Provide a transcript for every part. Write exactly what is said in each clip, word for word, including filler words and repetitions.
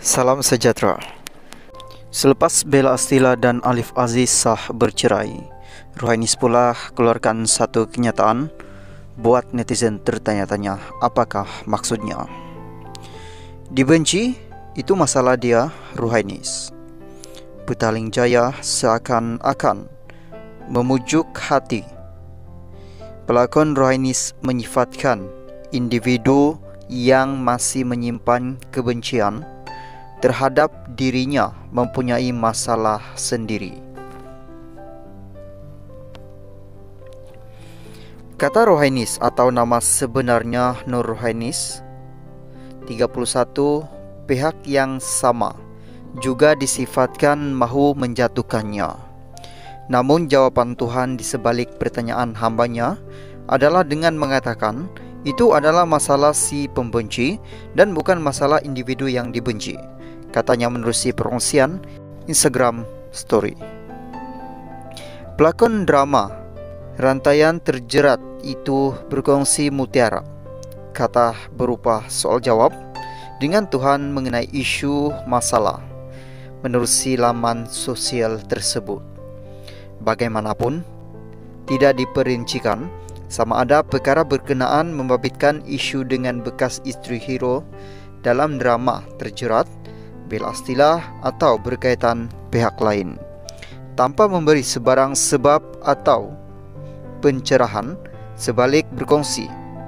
Salam sejahtera. Selepas Bella Astila dan Alif Aziz sah bercerai, Ruhainis pula keluarkan satu kenyataan buat netizen tertanya-tanya apakah maksudnya. Dibenci, itu masalah dia, Ruhainis. Petaling Jaya seakan-akan memujuk hati. Pelakon Ruhainis menyifatkan individu yang masih menyimpan kebencian terhadap dirinya mempunyai masalah sendiri. Kata Ruhainis atau nama sebenarnya Nur Ruhainis, tiga puluh satu, pihak yang sama juga disifatkan mahu menjatuhkannya. Namun jawaban Tuhan di sebalik pertanyaan hambanya adalah dengan mengatakan itu adalah masalah si pembenci dan bukan masalah individu yang dibenci. Katanya menerusi perkongsian Instagram Story. Pelakon drama Rantaian Terjerat itu berkongsi mutiara kata berupa soal jawab dengan Tuhan mengenai isu masalah menerusi laman sosial tersebut. Bagaimanapun, tidak diperincikan sama ada perkara berkenaan membabitkan isu dengan bekas isteri hero dalam drama Terjerat, Bella Astila atau berkaitan pihak lain, tanpa memberi sebarang sebab atau pencerahan sebalik berkongsi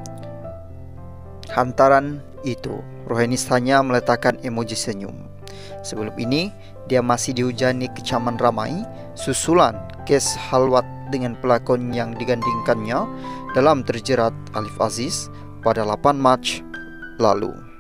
hantaran itu. Ruhainis hanya meletakkan emoji senyum. Sebelum ini, dia masih dihujani kecaman ramai susulan kes halwat dengan pelakon yang digandingkannya dalam Terjerat, Alif Aziz, pada delapan Mac lalu.